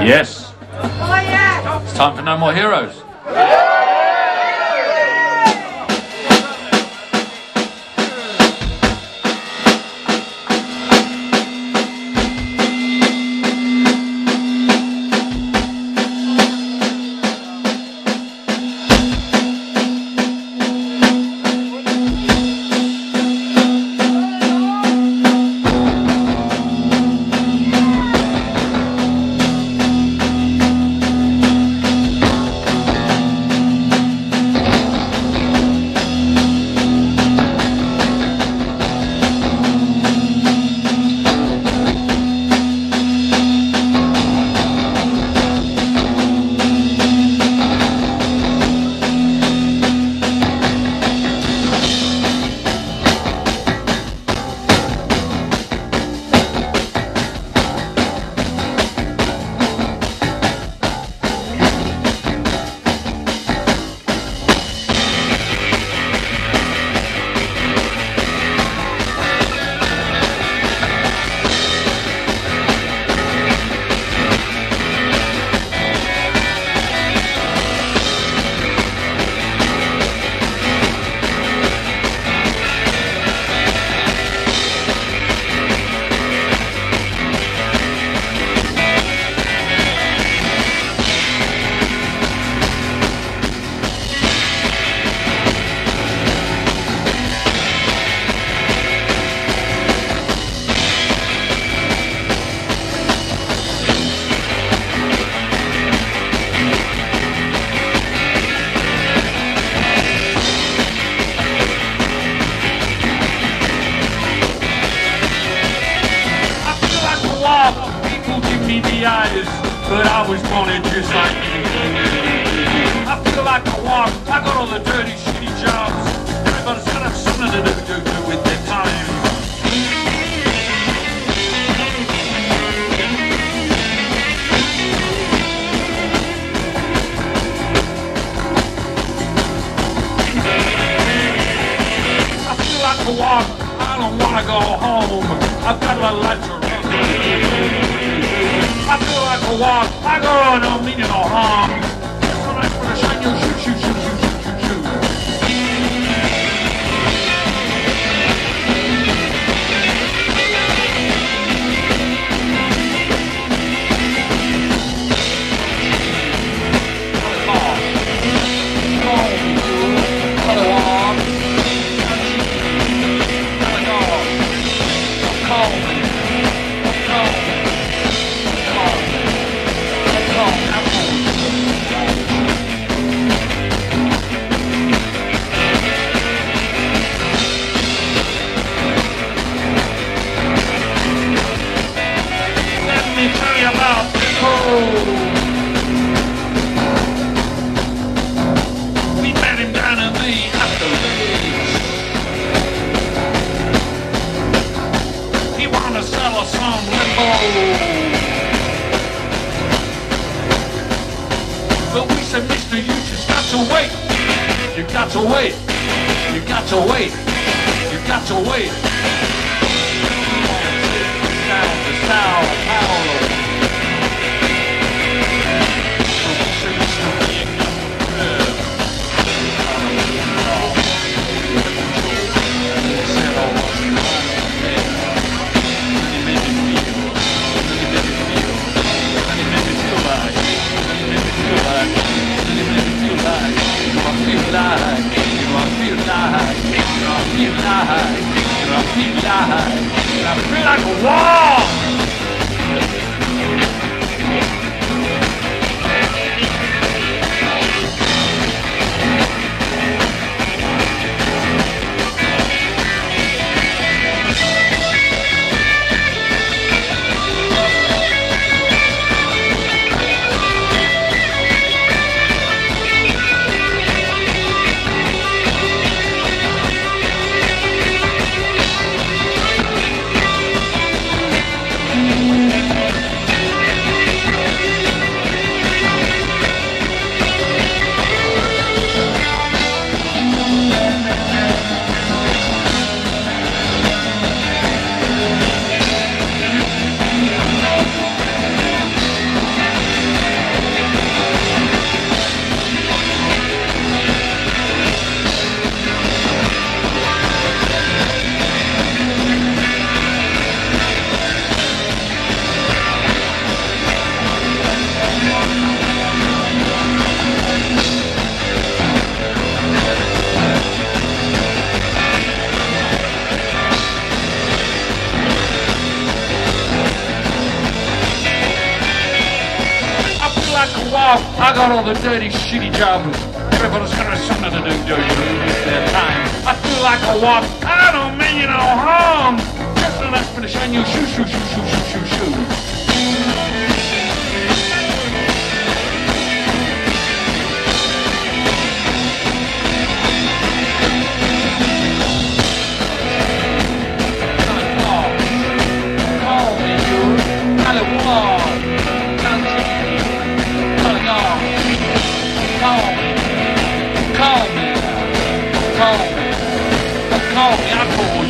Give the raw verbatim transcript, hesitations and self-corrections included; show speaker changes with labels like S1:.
S1: Yes. Oh, yeah. It's time for No More Heroes. But I was wanted just like you. I feel like I walk, I got all the dirty, shitty jobs. Everybody's gotta have something to do, do, do with their time. I feel like I walk, I don't wanna go home. I've got a life to run. I feel like a walk, I go on, no meaning no harm. Just so nice for the shine, you shoot, shoot, shoot, shoot, shoot, shoot, shoot. We met him down in the afterlife. He wanted to sell us some limbo, but we said, mister, you just got to wait. You got to wait. You got to wait. You got to wait. Down to Sao Paulo. I feel like a wall. walk, I got all the dirty, shitty jobs. Everybody's got something to do, do you? It's their time. I feel like a walk, I don't mean you no harm. Just enough for the shine you shoo, shoo, shoo, shoo, shoo, shoo, shoo. Call me, I call